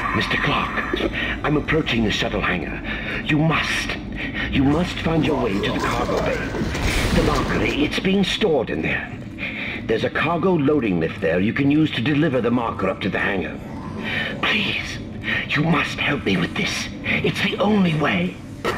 Mr. Clark, I'm approaching the shuttle hangar. You must find your way to the cargo bay. The marker, it's being stored in there. There's a cargo loading lift there you can use to deliver the marker up to the hangar. Please, you must help me with this. It's the only way.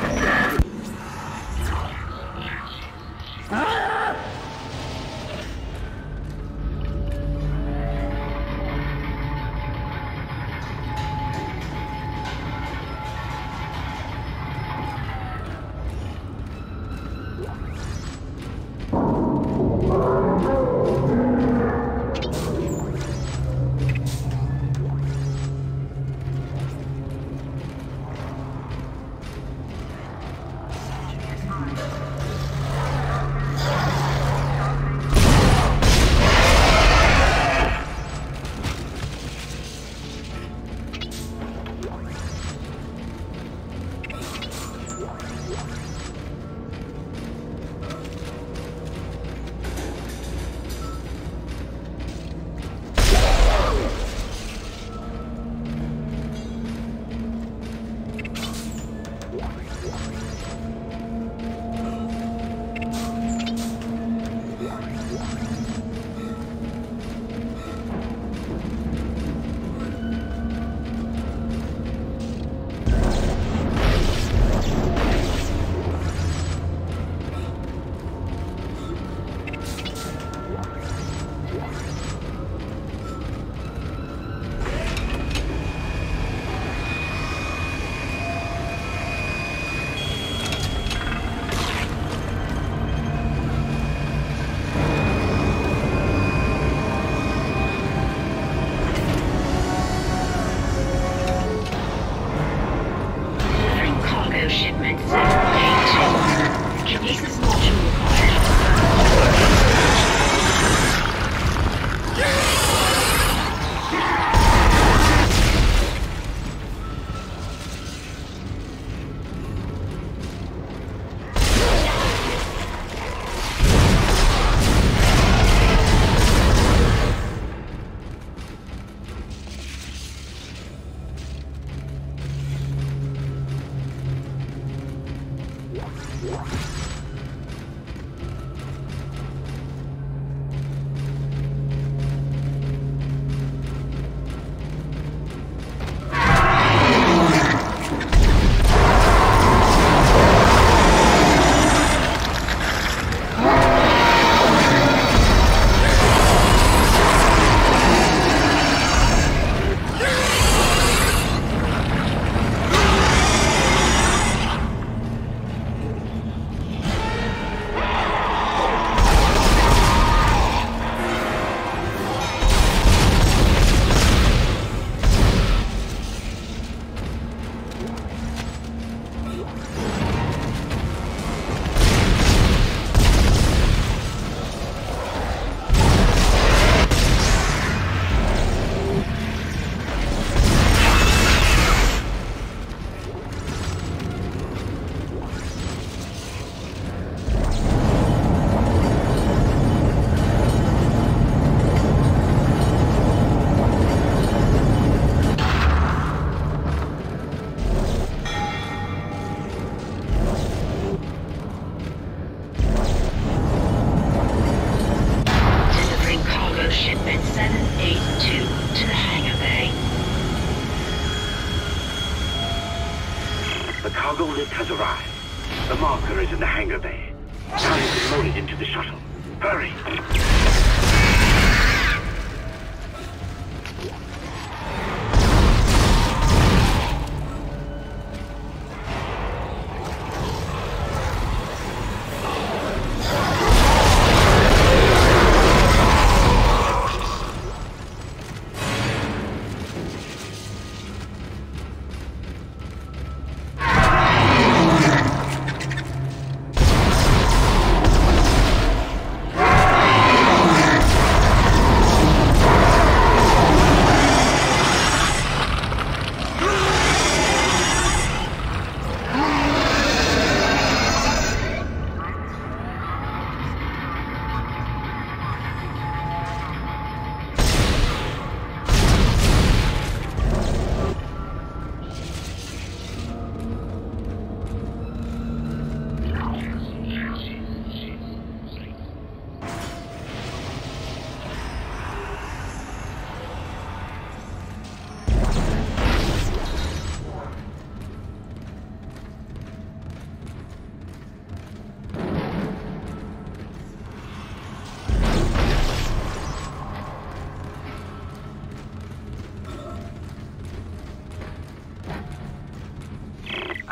cargo lift has arrived. The marker is in the hangar bay. Time to load it into the shuttle. Hurry!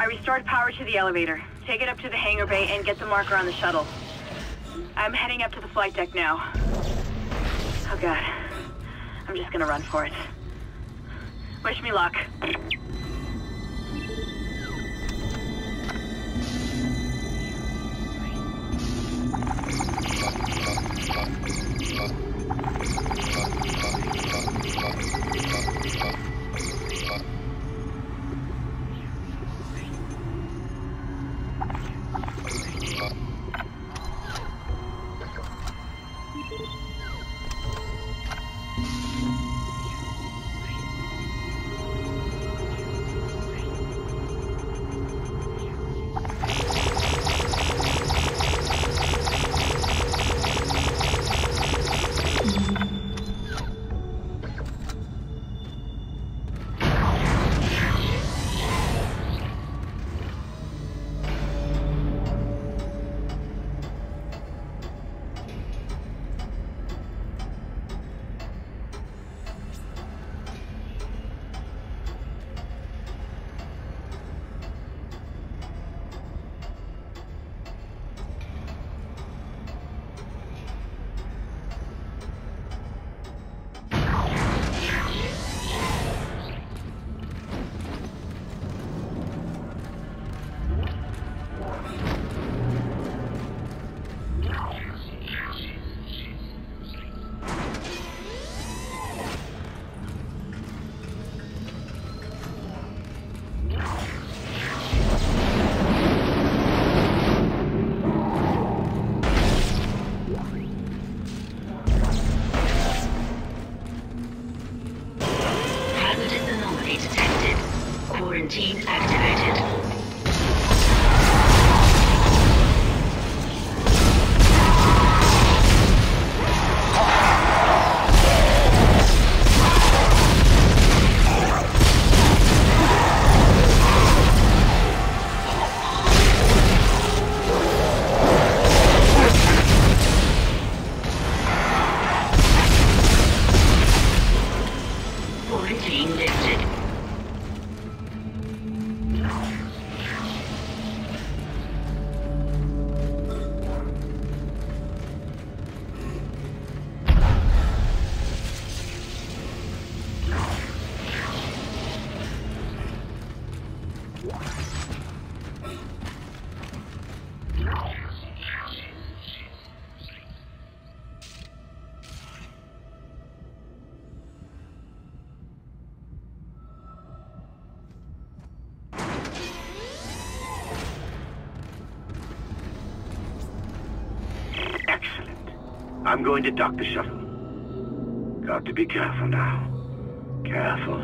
restored power to the elevator. Take it up to the hangar bay and get the marker on the shuttle. I'm heading up to the flight deck now. Oh god. I'm just gonna run for it. Wish me luck. Quarantine activated. Quarantine lifted. Excellent. I'm going to dock the shuttle. Got to be careful now. Careful.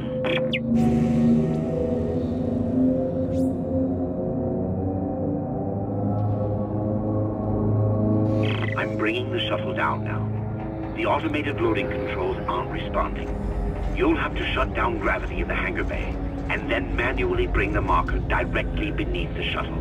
I'm bringing the shuttle down now. The automated loading controls aren't responding. You'll have to shut down gravity in the hangar bay, and then manually bring the marker directly beneath the shuttle.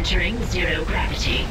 Entering zero gravity.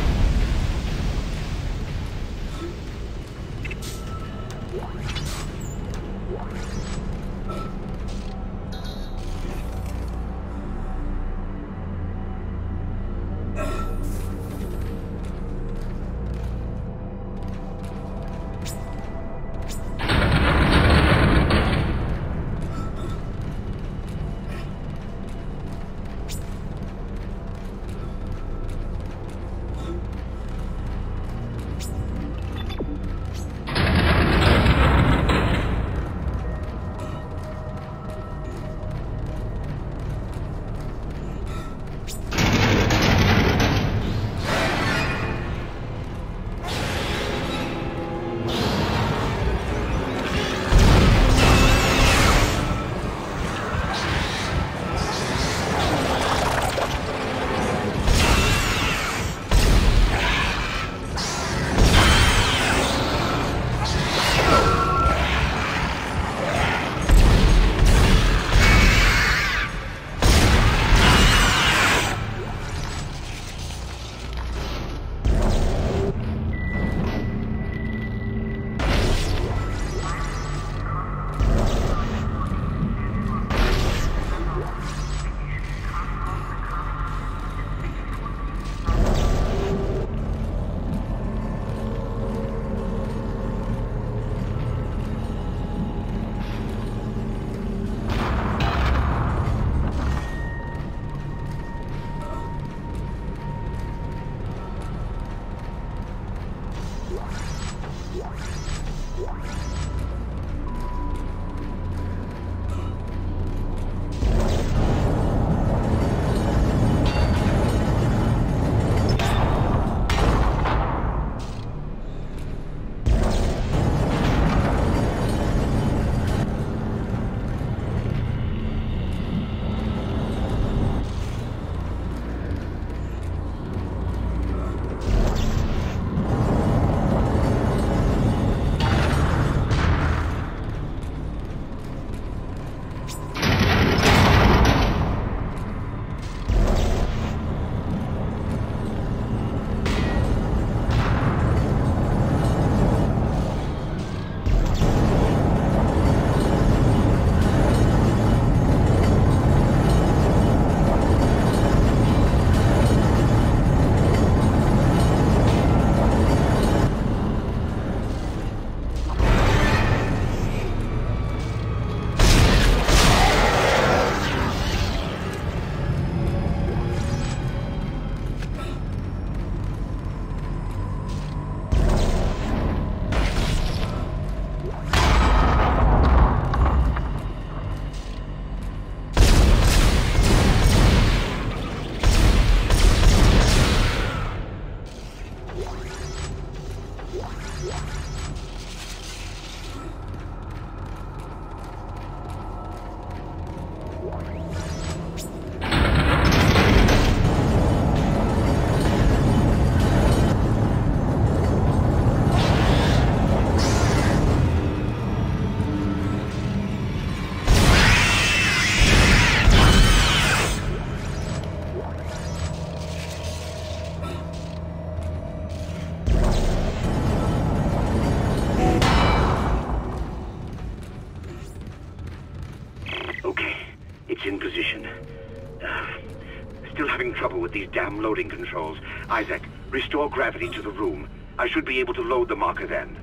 These damn loading controls. Isaac, restore gravity to the room. I should be able to load the marker then.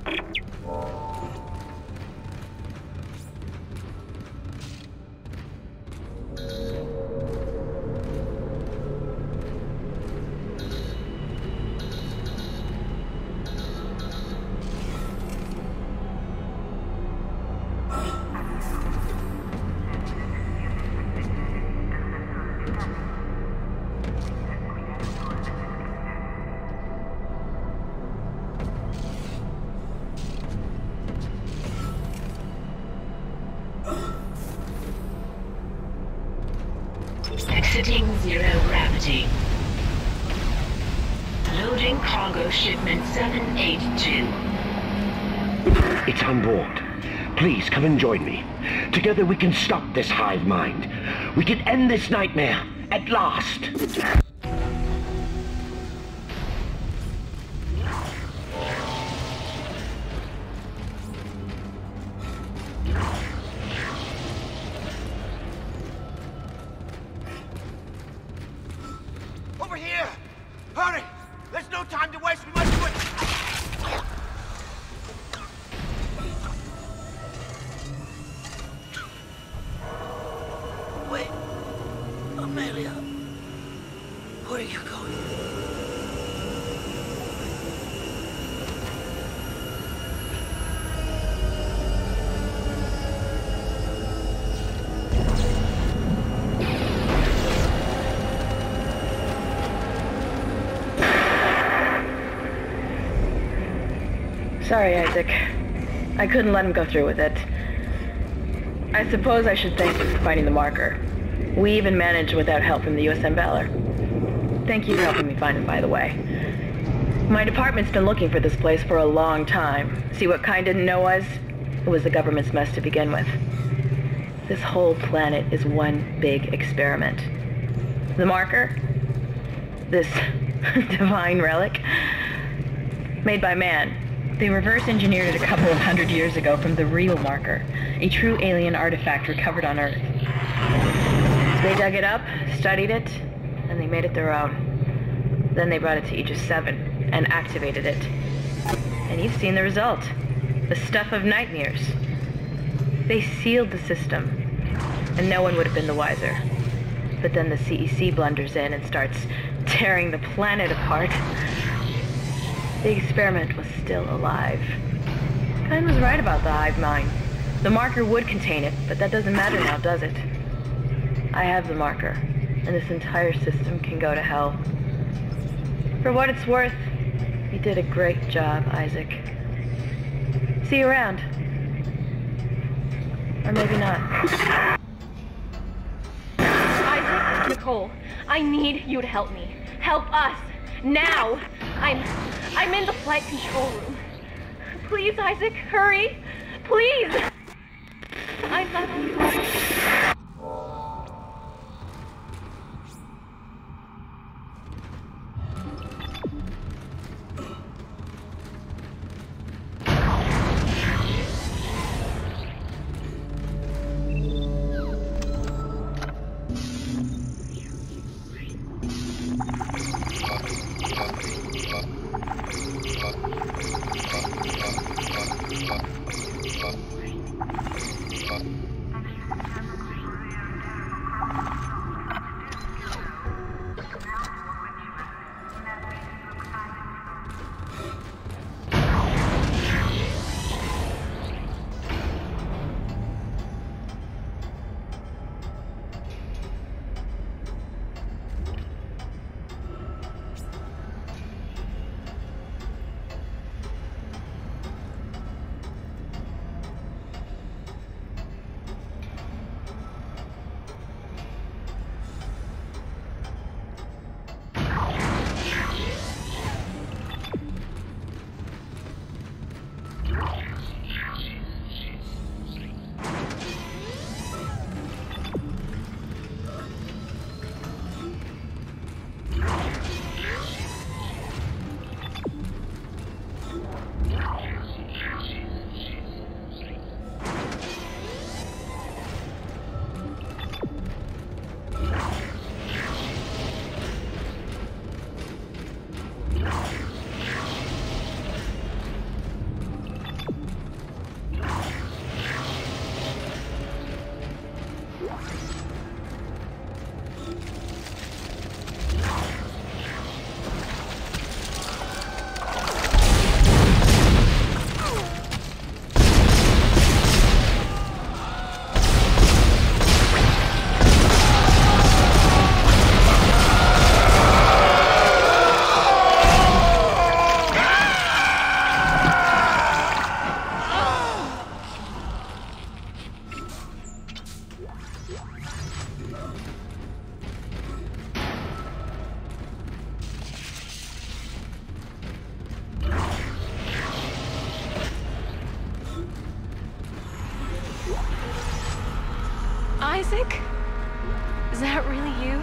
Exiting zero gravity. Loading cargo shipment 782. It's on board. Please come and join me. Together we can stop this hive mind. We can end this nightmare at last. Hurry! There's no time to waste. We must do it! Wait. Amelia. Where are you going? Sorry, Isaac. I couldn't let him go through with it. I suppose I should thank you for finding the marker. We even managed without help from the USM Valor. Thank you for helping me find him, by the way. My department's been looking for this place for a long time. See what kind didn't know us? It was the government's mess to begin with. This whole planet is one big experiment. The marker? This divine relic? Made by man. They reverse engineered it a couple of 100 years ago from the real marker, a true alien artifact recovered on Earth. They dug it up, studied it, and they made it their own. Then they brought it to Aegis 7 and activated it. And you've seen the result. The stuff of nightmares. They sealed the system, and no one would have been the wiser. But then the CEC blunders in and starts tearing the planet apart. The experiment was still alive. Kine was right about the hive mind. The marker would contain it, but that doesn't matter now, does it? I have the marker, and this entire system can go to hell. For what it's worth, you did a great job, Isaac. See you around. Or maybe not. Isaac, Nicole, I need you to help me. Help us. Now! I'm in the flight control room. Please, Isaac, hurry! Please! I'm not... Isaac? Is that really you?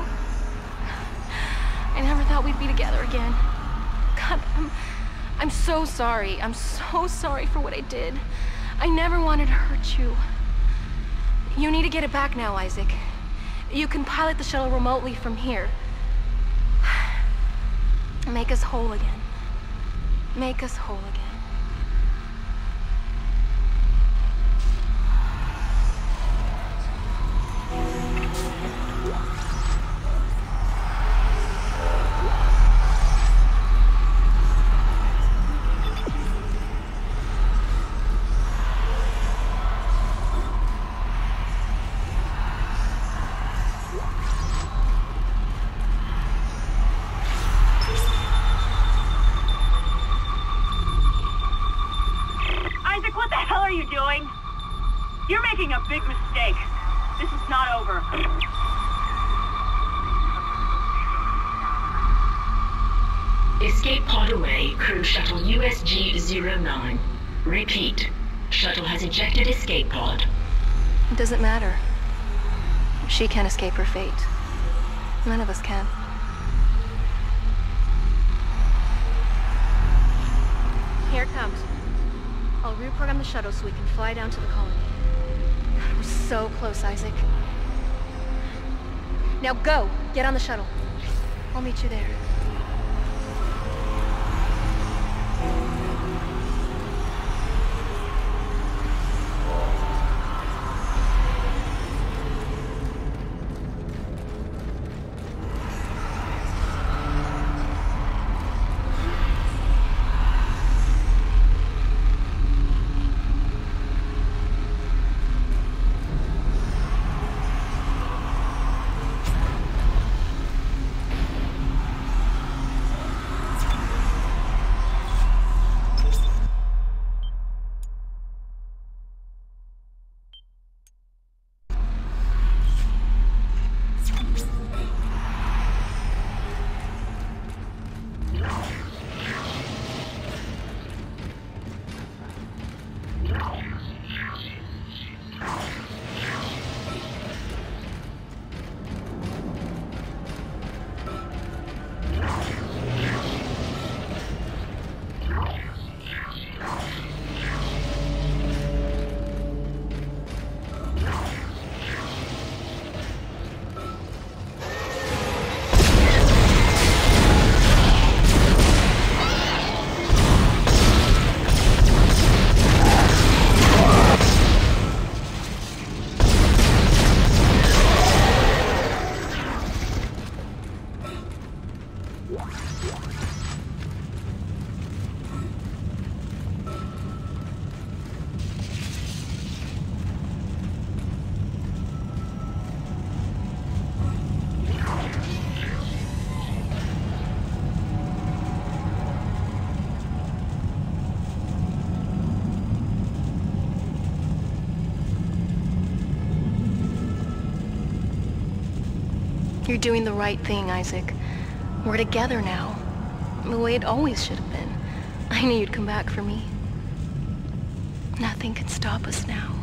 I never thought we'd be together again. God, I'm so sorry. I'm so sorry for what I did. I never wanted to hurt you. You need to get it back now, Isaac. You can pilot the shuttle remotely from here. Make us whole again. Make us whole again. You're making a big mistake. This is not over. Escape pod away, crew shuttle USG-09. Repeat. Shuttle has ejected escape pod. It doesn't matter. She can't escape her fate. None of us can. Here it comes. I'll reprogram the shuttle so we can fly down to the colony. We're so close, Isaac. Now go! Get on the shuttle. I'll meet you there. You're doing the right thing, Isaac. We're together now. The way it always should have been. I knew you'd come back for me. Nothing can stop us now.